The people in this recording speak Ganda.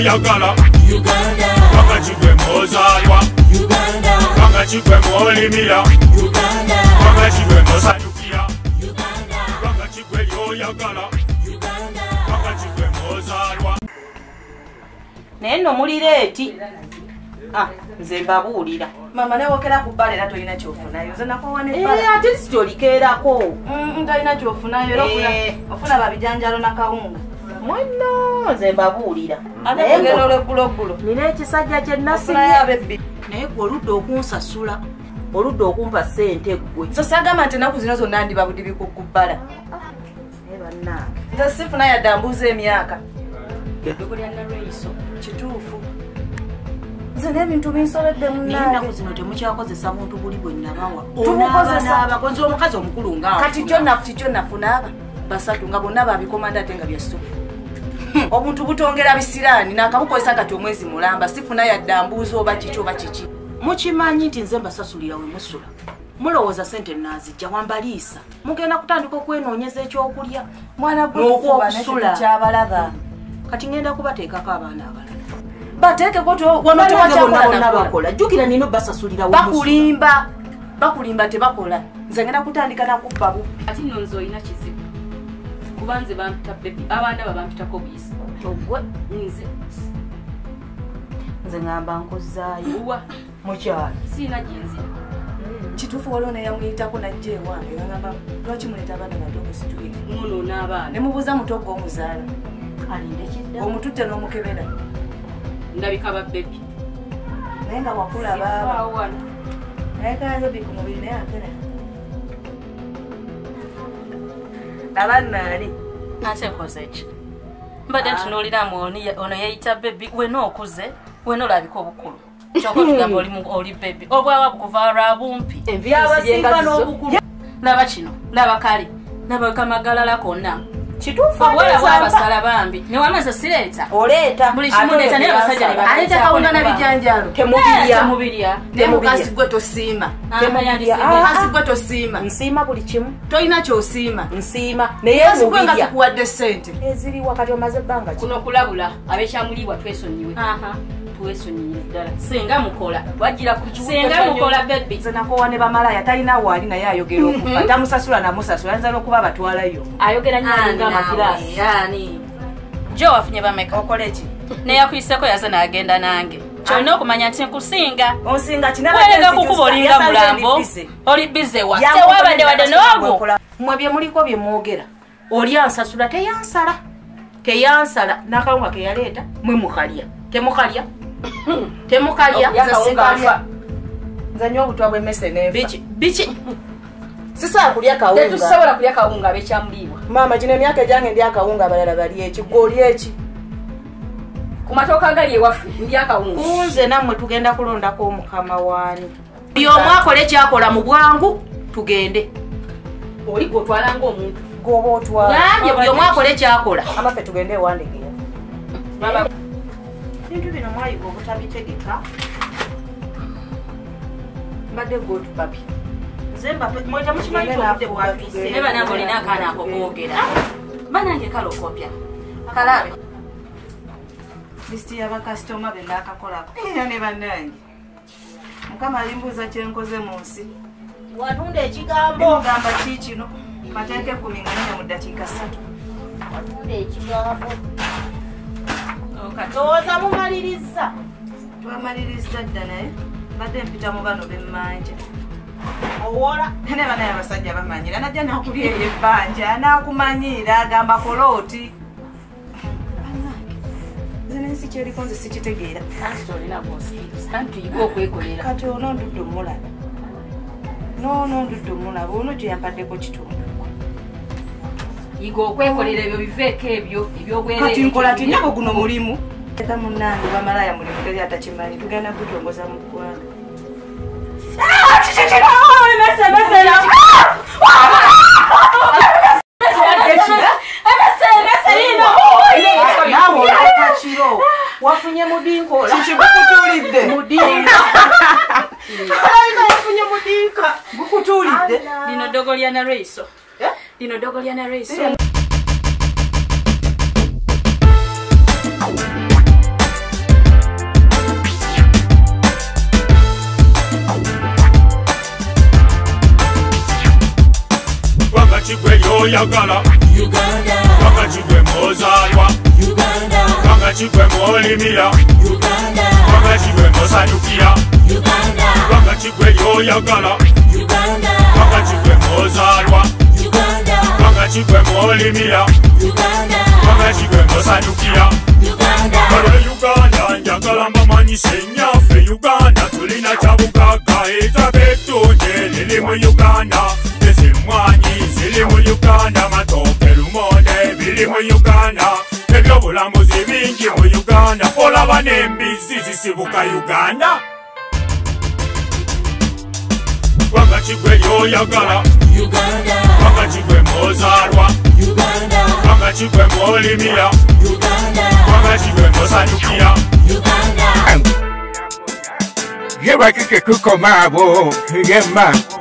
lyoyagala Wangachigwe mozalwa Wangachigwe molimira Wangachigwe mosanyukira Wangachigwe lyoyagala Wangachigwe mozalwa Neno mulireti nze mbabuulira mama newokera ku bbala era tolina kyofunayo nze nakowane bbala ate sitolikeerako talina kyofunayo era ofuna babijanjalo na kawunga mwenno nze mbabuulira ate kugenda olweggulogulo nina ekisajja kye nafunayo abebbi naye gwe oludde okunsasula oludde okumpa ssente ggwe so sagamba nti ennaku zino zonna ndiba budibiku ku bbala naye bannange nze sifuna yadde ambuuza emyaka eddogolya Narweiso kituufu nze n'ebintu binsobedde naye ennaku zino temukyakozesa muntu buli bwe nabawa tubukozesa abakozi omukazi omukulu nga kati kyo nafuna aba basatu nga bonna babikomanda ate nga byasu obuntu butongera bisiraani nakabukozesa kati omwezi mulamba sifuna yadde ambuuza oba kiki oba kiki mukimanyi nti nze mbasasulira we musula mulowooza sente nazijja wambaliisa mugenda kutandika okwenoonyeza ekyokulya mwana gweokusula kyabalaba kati ngenda kubateekako abaana abalala bateekeko wano tewakyakola bakola jjukira nino basasulira bakulimba tebakola nze ngenda kutandika nakubbabu ati nno nze olina kizibu kuba nze bampita bebi abaana babampitako buyisi ogwe nze ngamba nkozaayo uwa mukyala siina gyenzira kituufu waliwo neyamuyitako najja ewange ngamba lwaki muleeta abaana bato okusitwika mwonoona abaana ne mubuuza muto gw'omuzaala alinde kidda omututte n'omukebera ndabika ba bebi naye nga wakula baaba naye kayobi ku mubiri naye akera abannaali ate nkoze ki mbadde ntunuuliramu ono yayita bebi wena okuze wena olabika obukulu kyoko tugamba oli bebi obwawa bukuva lwa bumpi enviyabasinga n'obukulu laba kino laba kale laba kamagalala konna kituufu obwala bwabasala bambi newamaze sireeta oleeta buli kimu leeta naye abasajja ne aleeta kawunga na bijanjalo temubirya ne mukasi gwe tosiima mukasi gwe tosiima nsiima buli kimu tolina kyosiima nsiima naye mukasi gwe nga tukuwadde ssente eziri wakati omaze ebbanga kuno kulabula abekyamulibwa twesonyiwe twesonyiire ddala singa mukola twagira ku singa mukola bebi nze nakowa ne bamalaya talina waali naye ayogera okufa tamusasula namusasula ayinza n'okuba abatwalayo ayogera nyoalinga amakirasi yani jo wafunye bameka okola eki neyakuyiseko yaze n'agenda nange kyolina okumanya nti nkusinga onsinga werenga kukuba olinga mulambo oli bizewa tewabadde wadde noogwo mmwe bye muliko bye mwogera oli ansasula teyansala n'akawunga ke yaleeta mwe mukalya temukalya nze nnyo obutwa bw'emmese neefa biki sisobola kulya kawunga tetusobola kulya kawunga abekyamulibwa maama gino emyaka egyange ndi akawunga abalala bali eki gwe oli eki ku matooka agali ewaffe ndi akawunga kunze nammwe tugenda kulondako omukama waani buli omu akole kyakola mu bwangu tugende oli gwotwala ngaomuntu goba otwala nambye buli omu akole kyakola amaffe tugende ewandegeera bintu bino mwayiga obutabitegeka mbadde gotubabi nze mwe temukimanyi obudde bwabise ne banange olina akaana ako koogera banange kalokopya kalabe lisiti y'abakasitoma be naakakolako era ne bannange mukama alimbuuza kyenkoze mu nsi watunda ekigambo gamba ki kino mateeke kuminganine mu ddakiika 3 watunda ekigambo katooza mumaliriza twamaliriza dda naye badde mpita mu bano bemmanja owola ne banaye abasajja bamanyira najja nakulya eyo ebbanja nakumanyiira agamba kolooti zenensi kyeriko nze sikitegeera antuyiga okwekolera kati ono ndudde omulaba ndudde omulaba ono gye yampaddeko kitundu yiga okwekolera ebyo biveeko ebyo ebyobwereere kati nkola tinyabo guno mulimu eka munnange bamalaya mulimu teri atakimanyi tugenda kutongoza mu ggwanga wafunye mudinkola kikikukutulidde mudinka wafunye mudinka gukutulidde lino ddogo lya Narweiso lino ddogo lya Narweiso lyoyagala kubanga kigwe mwozaalwa kubanga kigwe mwolimira kubanga kigwe mwosanyukira kubanga kigwe lyoyagala kubanga kigwe mwozaalwa kubanga kigwe mwolimira kubanga kigwe mwosanyukira kale Uganda njagala mbamanyise nyaffe Uganda tulina kyabugaga ettaka ettunge liri mu Uganda ezimwanyi ziri mu Uganda matooke lumonde biri mu Uganda ebyobulamuzi bingi mu Uganda olaba n'embizzi zisibuka Uganda kubanga kigwe lyoyagala kubanga kigwe mwozaalwa kubanga kigwe mwolimira kubanga kigwe mwosanyukira Ye bakike kukomaabo yemma